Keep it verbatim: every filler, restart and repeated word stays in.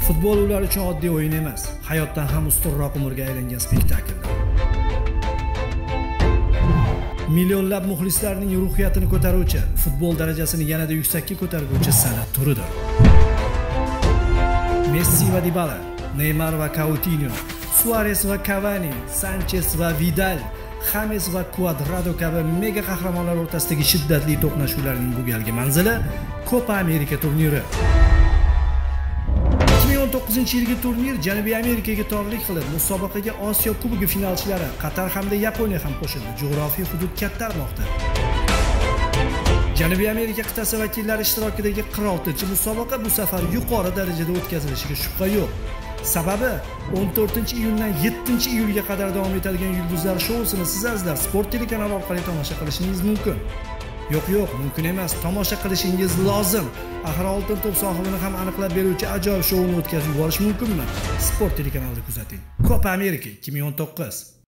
Futbol ular uchun oddiy o'yin emas, hayotdan ham ustunroq umrga aylangan spektakldir. Millionlab muxlislarning ruhiyatini ko'taruvchi, futbol darajasini yanada yuksakka ko'taruvchi san'at turidir. Messi va Dybala, Neymar va Coutinho, Suarez va Cavani, Sanchez va Vidal, James va Cuadrado kabi mega qahramonlar o'rtasidagi shiddatli to'qnashuvlarning bu galgi manzili Copa Amerika turniri. ikki ming o'n to'qqizinchi yilgi turnir Janubiy Amerikaga torlik qilib, musobaqaga Osiyo Kubogi finalchilari Qatar hamda Yaponiya ham qo'shildi. Jo'g'rofiy hudud kattarmoqda. Janubiy Amerika qit'asi vakillari ishtirokidagi qirq oltinchi musobaqa bu safar yuqori darajada o'tkazilishiga shubha yo'q. Sababi o'n to'rtinchi iyundan yettinchi iyulga qadar davom etadigan Yulduzlar shousini siz azizlar Sport telekanali orqali tomosha qilishingiz mumkin. Yo'q, yo'q, mumkin emas, tomosha qilishingiz lozim. Axir oltin to'p sohibini ham aniqlab beruvchi ajoyib shouni o'tkazib yuborish mumkinmi? Sport telekanalida kuzating. Copa Amerika ikki ming o'n to'qqiz